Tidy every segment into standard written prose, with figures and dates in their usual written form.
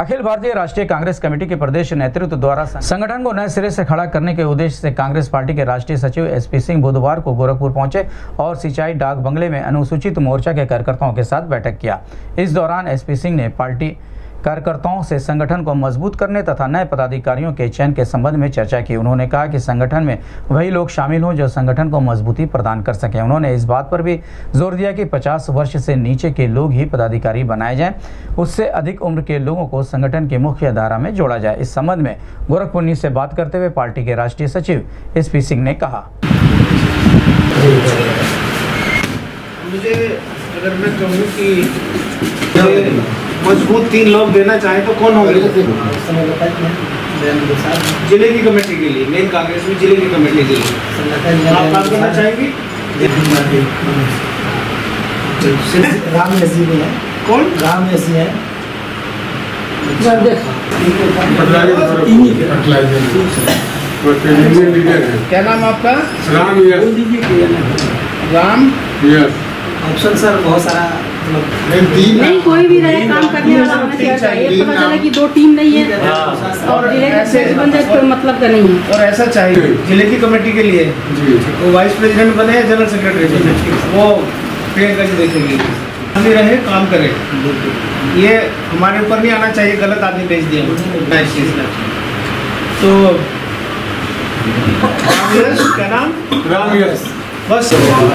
अखिल भारतीय राष्ट्रीय कांग्रेस कमेटी के प्रदेश नेतृत्व द्वारा संगठन को नए सिरे से खड़ा करने के उद्देश्य से कांग्रेस पार्टी के राष्ट्रीय सचिव एसपी सिंह बुधवार को गोरखपुर पहुंचे और सिंचाई डाक बंगले में अनुसूचित मोर्चा के कार्यकर्ताओं के साथ बैठक किया। इस दौरान एसपी सिंह ने पार्टी कार्यकर्ताओं से संगठन को मजबूत करने तथा नए पदाधिकारियों के चयन के संबंध में चर्चा की। उन्होंने कहा कि संगठन में वही लोग शामिल हों जो संगठन को मजबूती प्रदान कर सकें। उन्होंने इस बात पर भी जोर दिया कि 50 वर्ष से नीचे के लोग ही पदाधिकारी बनाए जाएं, उससे अधिक उम्र के लोगों को संगठन की मुख्य धारा में जोड़ा जाए। इस संबंध में गोरखपुर न्यूज से बात करते हुए पार्टी के राष्ट्रीय सचिव एसपी सिंह ने कहा, मुझे अगर मैं कहूँ कि मजबूत 3 लोग देना चाहें तो कौन होंगे? जिले की कमेटी के लिए, मेन कांग्रेस में जिले की कमेटी के लिए आप काम करना चाहेंगे? राम यसी है। कौन? राम यसी है। क्या नाम आपका? राम ऑप्शन सर बहुत सारा नहीं, कोई भी रहे काम करने वाला होना चाहिए। पता चला कि 2 टीम नहीं है और जिले का बन जाए कोई मतलब का नहीं है। और ऐसा चाहिए जिले की कमेटी के लिए वो वाइस प्रेसिडेंट बने या जनरल सेक्रेटरी बने, वो पेड़ करके देखेंगे, हम ही रहे काम करें। ये हमारे ऊपर नहीं आना चाहिए, गलत आदमी भेज दिया इस चीज़ का। तो क्या नाम? रामयश। बस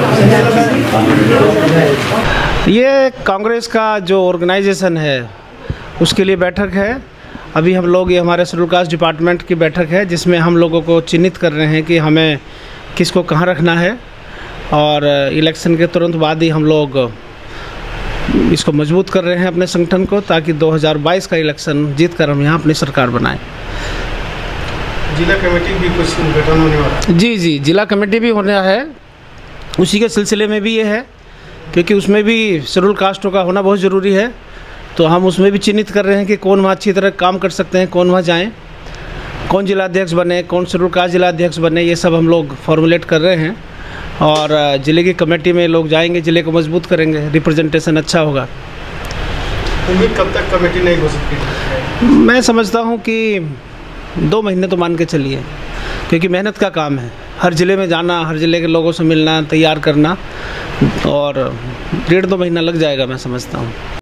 ये कांग्रेस का जो ऑर्गेनाइजेशन है उसके लिए बैठक है। अभी हम लोग ये हमारे शेड्यूल कास्ट डिपार्टमेंट की बैठक है जिसमें हम लोगों को चिन्हित कर रहे हैं कि हमें किसको कहाँ रखना है और इलेक्शन के तुरंत बाद ही हम लोग इसको मजबूत कर रहे हैं अपने संगठन को, ताकि 2022 का इलेक्शन जीत कर हम यहाँ अपनी सरकार बनाएं। जिला कमेटी भी कुछ गठन होने वाला है? जी, जिला कमेटी भी होना है। उसी के सिलसिले में भी ये है क्योंकि उसमें भी शेड्यूल कास्टों का होना बहुत ज़रूरी है, तो हम उसमें भी चिन्हित कर रहे हैं कि कौन वहाँ अच्छी तरह काम कर सकते हैं, कौन वहाँ जाएं, कौन जिलाध्यक्ष बने, कौन शेड्यूल कास्ट जिलाध्यक्ष बने, ये सब हम लोग फॉर्मुलेट कर रहे हैं और ज़िले की कमेटी में लोग जाएंगे, ज़िले को मजबूत करेंगे, रिप्रेजेंटेशन अच्छा होगा। उम्मीद कब तक कमेटी नहीं हो सकती? मैं समझता हूँ कि 2 महीने तो मान के चलिए, क्योंकि मेहनत का काम है। हर ज़िले में जाना, हर ज़िले के लोगों से मिलना, तैयार करना, और 1.5-2 महीना लग जाएगा मैं समझता हूँ।